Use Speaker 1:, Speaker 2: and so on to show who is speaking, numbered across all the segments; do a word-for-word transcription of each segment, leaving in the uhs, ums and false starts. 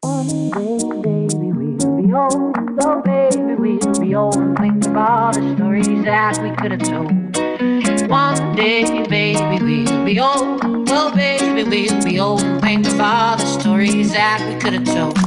Speaker 1: One day, baby, we'll be old. Oh, baby, we'll be old and think of all the stories that we could have told. One day, baby, we'll be old. Oh, baby, we'll be old and think of all the stories that we could have told.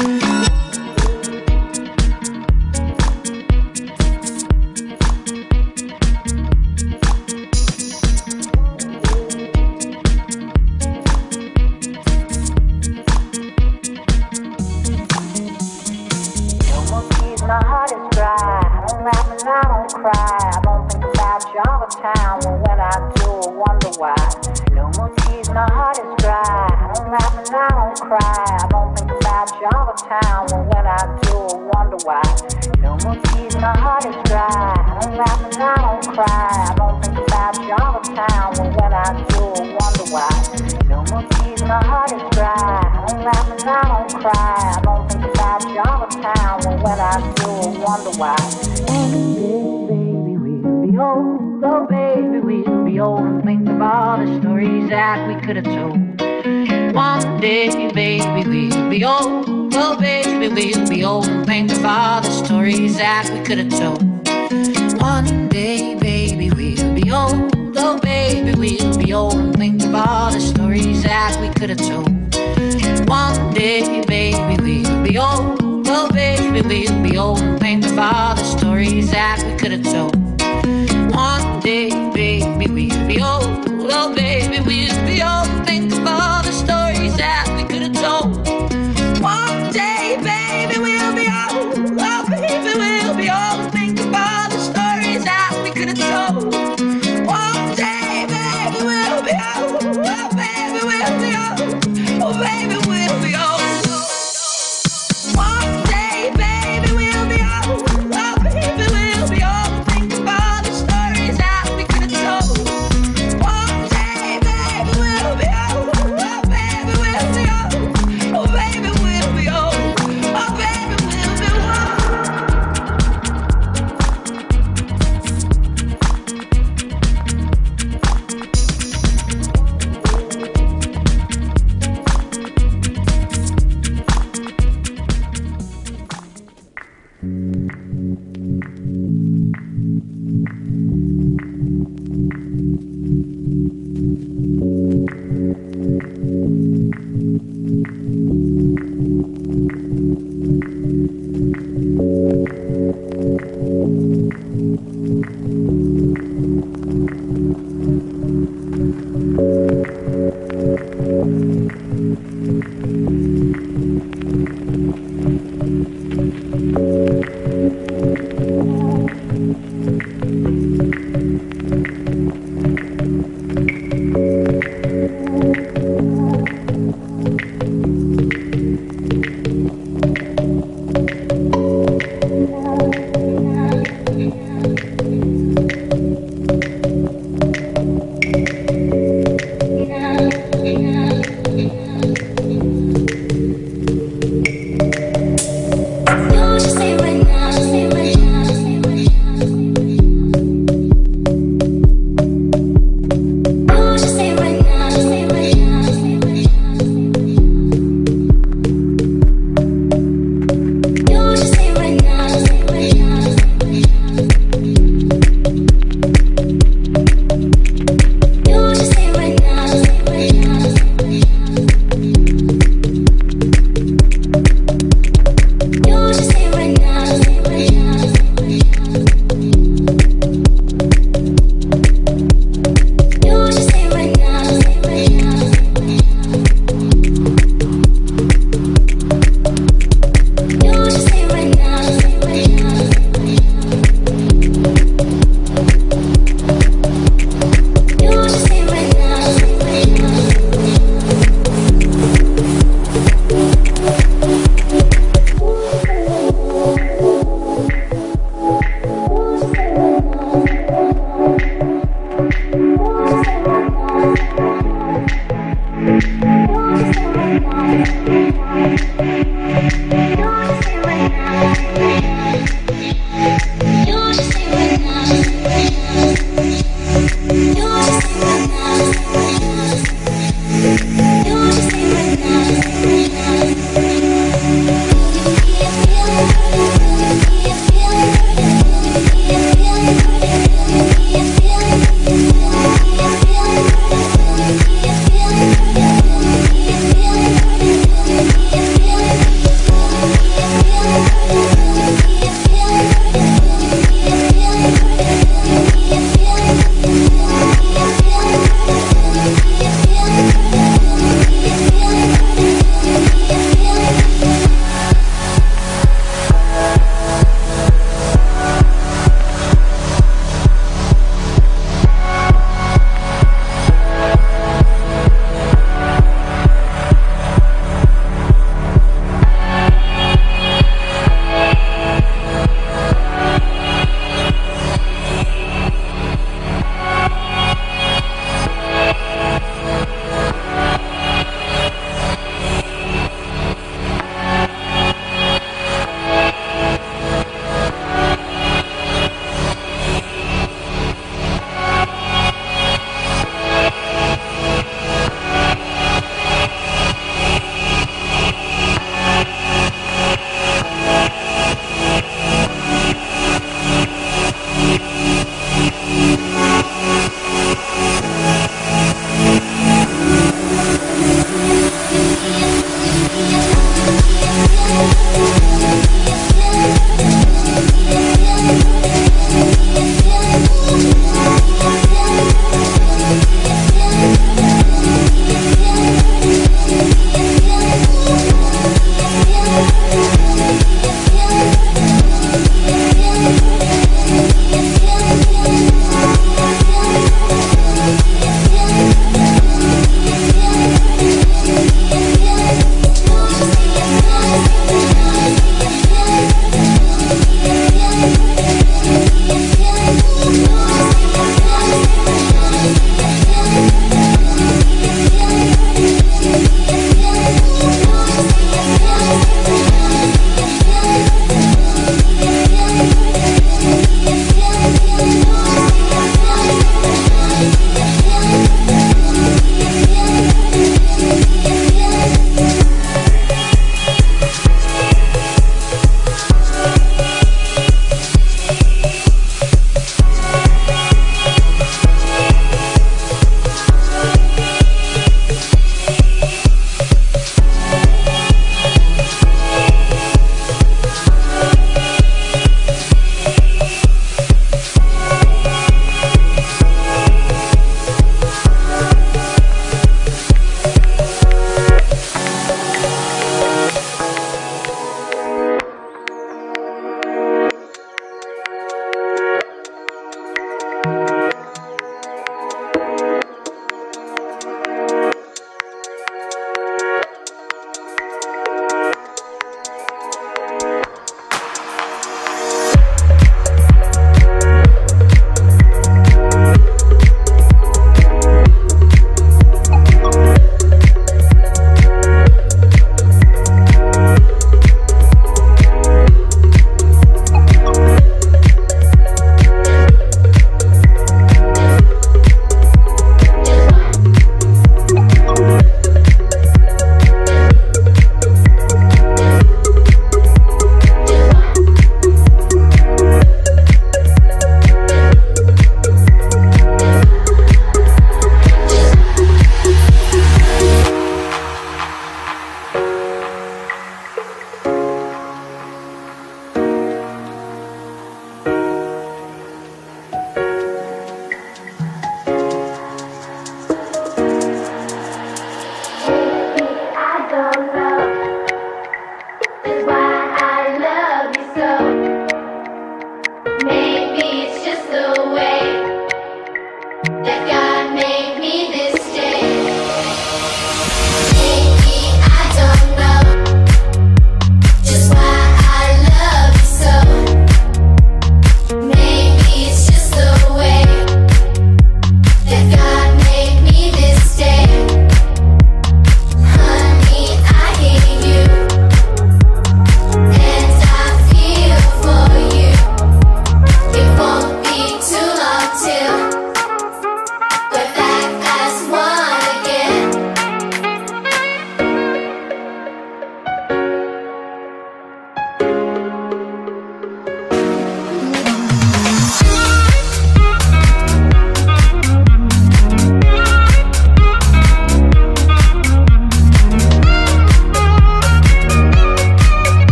Speaker 2: My heart is dry, I don't laugh and I don't cry. I don't think about you all the time, but when I do, I wonder why. No more tears, my heart is dry, I don't laugh and I don't cry. I don't think about you all the time, but when I do, I wonder why. No more tears, my heart is dry, I don't laugh and I don't cry. I don't think about you all the time, but when I do, I wonder why. No more tears, my heart is dry, I don't laugh and I don't cry. I don't think about you all the time, but when I do, I wonder why.
Speaker 1: One day, baby, we'll be old. Oh, baby, we'll be old and think of all the stories that we could have told. One day, baby, we'll be old. Oh, baby, we'll be old and think of all the stories that we could have told. One day, baby, we'll be old. Oh, baby, we'll be old and think of all the stories that we could have told. One day, baby, we'll be old. Oh, baby, we'll be old and think of all the stories that we could have told. One day, baby, we'll be old. Oh, baby, we'll be old and think of all the stories that we could have told. One day, baby, we'll be old. Oh, baby, we'll be old and think of all the stories that we could have told. One day, baby, we'll be old. Oh, baby, we'll be old. Oh, baby, we'll be old. One day, baby, we'll be old. Oh, baby, we'll be old. Think of all the stories that we could have told. One day, baby, we'll be old. Oh, baby, we'll be old. Oh, baby, we'll be old. Oh, baby, we'll be
Speaker 2: We'll be right back.